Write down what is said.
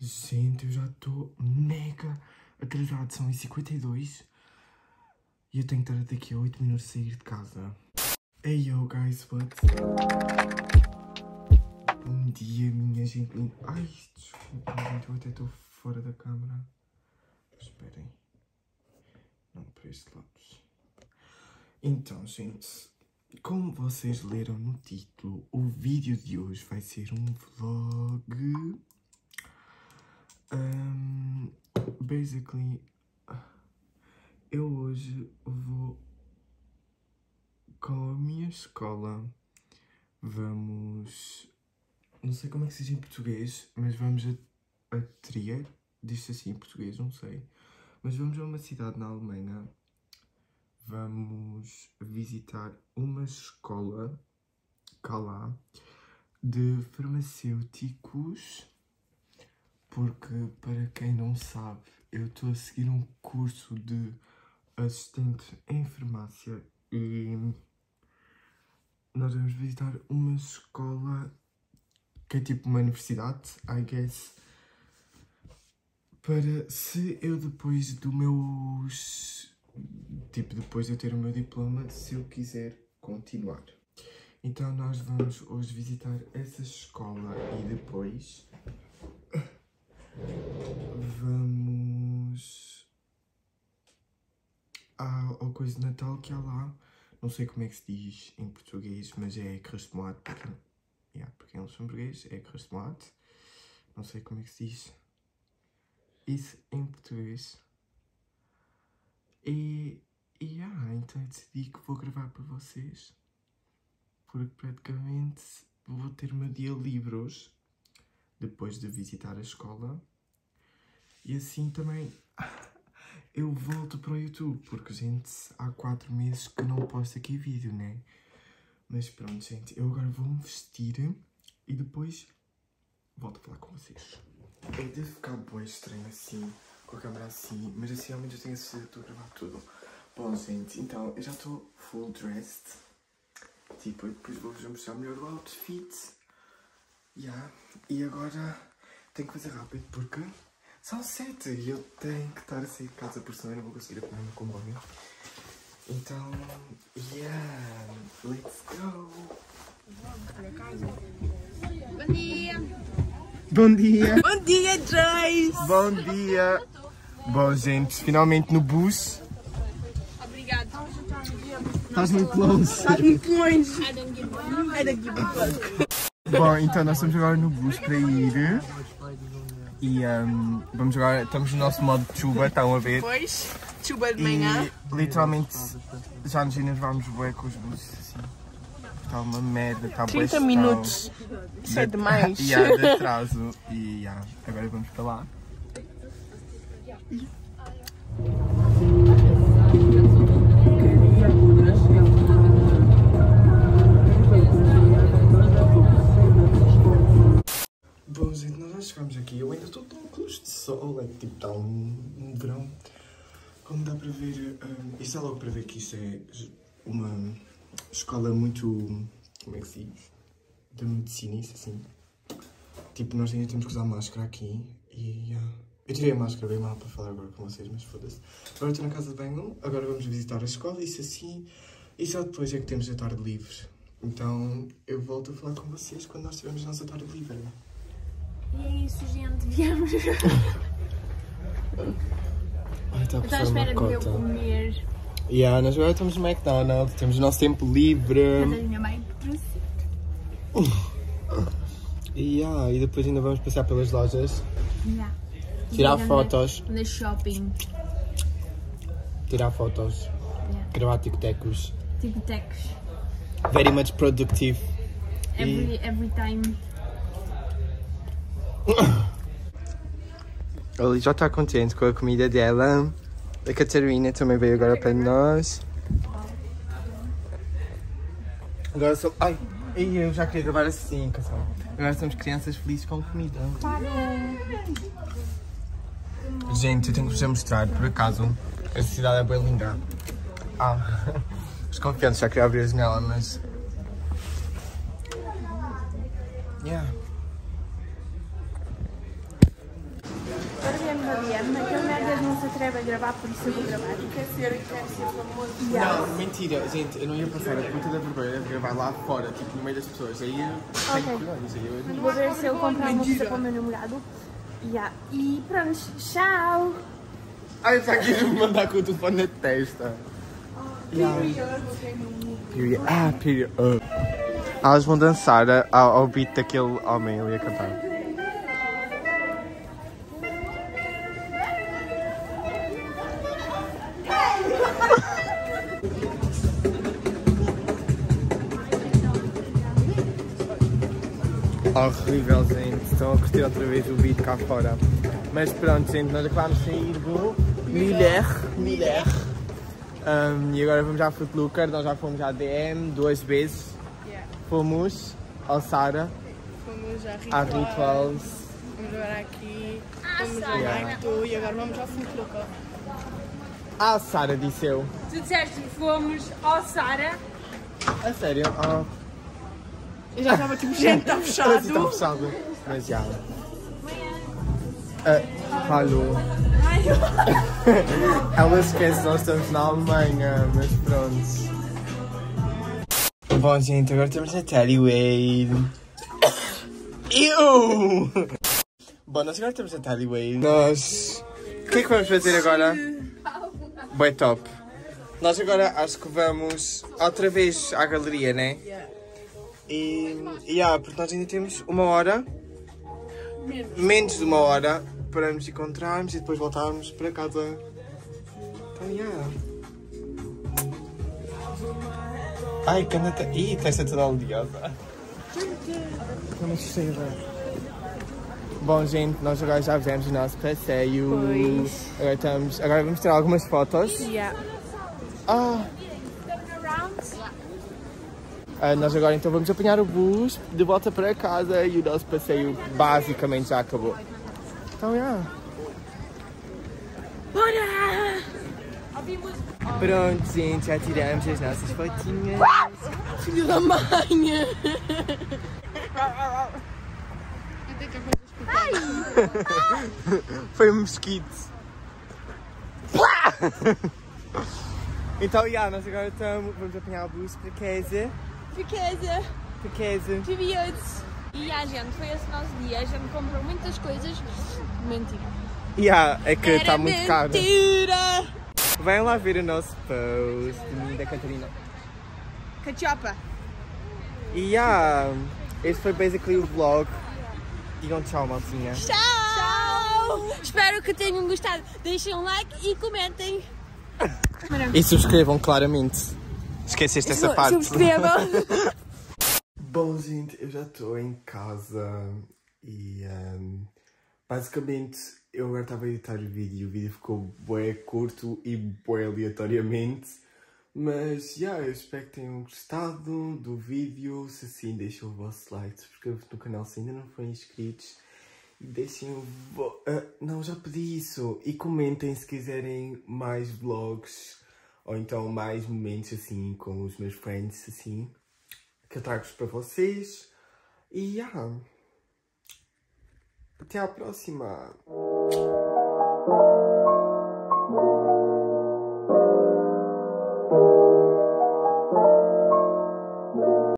Gente, eu já estou mega atrasado, são as 52 e eu tenho que estar daqui a 8 minutos de sair de casa. Hey yo guys, what? Bom dia, minha gente. Ai, desculpa, gente, eu até estou fora da câmera. Esperem. Não, para este lado. Então, gente, como vocês leram no título, o vídeo de hoje vai ser um vlog. Basically, eu hoje vou com a minha escola. Vamos, não sei como é que se diz em português, mas vamos a Trier, diz-se assim em português, não sei. Mas vamos a uma cidade na Alemanha. Vamos visitar uma escola cá lá de farmacêuticos. Porque, para quem não sabe, eu estou a seguir um curso de assistente em farmácia e nós vamos visitar uma escola que é tipo uma universidade, I guess, para se eu depois do meus... tipo, depois de eu ter o meu diploma, se eu quiser continuar. Então nós vamos hoje visitar essa escola e depois... vamos ao coisa de Natal que há lá. Não sei como é que se diz em português, mas é Kerstmaat. Porque eles são portugueses, é Kerstmaat. Não sei como é que se diz isso em português. Então eu decidi que vou gravar para vocês. Porque praticamente vou ter o meu dia livre hoje, depois de visitar a escola. E assim também eu volto para o YouTube, porque, gente, há 4 meses que não posto aqui vídeo, né? Mas pronto, gente, eu agora vou-me vestir e depois volto a falar com vocês. Eu devo ficar bué estranho assim, com a câmera assim, mas assim realmente eu tenho a certeza que estou a gravar tudo. Bom, gente, então eu já estou full dressed. Tipo, eu depois vou-vos mostrar melhor o outfit. E agora tenho que fazer rápido porque são 7 e eu tenho que estar a sair de casa, por senão eu não vou conseguir apanhar o meu comboio. Então, let's go! Bom dia! Bom dia! Bom dia, Joyce! Bom dia! Bom, gente, finalmente no bus. Obrigada. Estás muito longe. Estás muito longe. I don't give a fuck. Bom, então nós estamos agora no bus para ir. E vamos agora, estamos no nosso modo de chuva, estão a ver? Depois, chuva de manhã. E literalmente já nos enervámos bué com os buses assim. Está uma merda, está bué 30 minutos. Isso é demais. E há de atraso. E agora vamos para lá. Bom, gente, nós já chegámos aqui. Eu ainda estou com luz de sol, é tipo, está um verão. Como dá para ver, isto é logo para ver que isto é uma escola muito, como é que se diz? Da medicina, isso assim. Tipo, nós ainda temos que usar máscara aqui e eu tirei a máscara bem mal para falar agora com vocês, mas foda-se. Agora estou na casa de banho, agora vamos visitar a escola, isso assim. E só depois é que temos a tarde livre. Então eu volto a falar com vocês quando nós tivermos a nossa tarde livre. E é isso, gente. Viemos. Ai, está a Estou à espera de eu comer. Nós agora estamos no McDonald's, temos o nosso tempo livre. Mas a minha mãe trouxe. E depois ainda vamos passear pelas lojas. Tirar fotos. No shopping. Tirar fotos. Gravar tic-tecos. Tic-tacs. Very much productive. Every time. Ela já está contente com a comida dela. A Catarina também veio agora para nós. Agora sou... Ai, eu já queria gravar assim, canção. Agora somos crianças felizes com comida. Gente, eu tenho que vos mostrar, por acaso, esta cidade é bem linda. Os confiantes já queria abrir a janela, mas... uma DM, aquele merda não se atreve a gravar, por isso eu vou gravar. Quer ser famoso. Não, mentira, gente, eu não ia passar a puta da vergonha de gravar lá fora, tipo, no meio das pessoas. Aí eu tenho colhões, aí eu... Vou ver se eu comprar uma coisa para o meu namorado. E pronto, tchau! Ai, está aqui a me mandar com o telefone na testa. Period. Elas vão dançar ao beat daquele homem ali a cantar. Horrível, gente. Estão a curtir outra vez o beat cá fora. Mas pronto, gente, nós acabámos de sair do Miller. E agora vamos à Foot Locker. Nós já fomos à DM 2 vezes. Fomos ao Sara. Fomos à Rituals. Vamos agora aqui. Fomos ao Nike e agora vamos ao Foot Locker. Ah, Sara, disse eu. Tu disseste que fomos ao Sara. A sério? Eu já estava tipo, gente, está fechado. Está fechado. Mas já. Alô. Ela esquece que nós estamos na Alemanha, mas pronto. Bom, gente, agora estamos na Tallyway. Bom, nós agora estamos na Tallyway. Nós... O que é que vamos fazer agora? Bem top. Nós agora acho que vamos outra vez à galeria, né? Porque nós ainda temos 1 hora, menos de 1 hora, para nos encontrarmos e depois voltarmos para casa. Então, Ai, que anda... Ih, está toda oleosa. Como cheira. Bom, gente, nós agora já fizemos o nosso passeio. Agora vamos ter algumas fotos. Nós agora então vamos apanhar o bus de volta para casa e o nosso passeio basicamente já acabou. Então, Bora! Pronto, gente, já tiramos as nossas fotinhas. Filho da mãe! Foi um mosquito. Então, nós agora vamos apanhar o bus para casa. E gente, foi esse nosso dia. A gente comprou muitas coisas. Mentira. É que está muito caro. Mentira! Venham lá ver o nosso post da Catarina. Cachopa. Este foi basically o vlog. Digam tchau, maltinha. Tchau! Espero que tenham gostado. Deixem um like e comentem. E subscrevam, claramente. Esqueceste essa parte. Subscrevam. Bom, gente, eu já estou em casa e basicamente eu agora estava a editar o vídeo ficou bué curto e bué aleatoriamente, mas eu espero que tenham gostado do vídeo. Se sim, deixem o vosso like, subscrevam-se no canal se ainda não forem inscritos e deixem o não, já pedi isso, e comentem se quiserem mais vlogs ou então mais momentos assim com os meus friends assim, que eu trago para vocês. E até à próxima!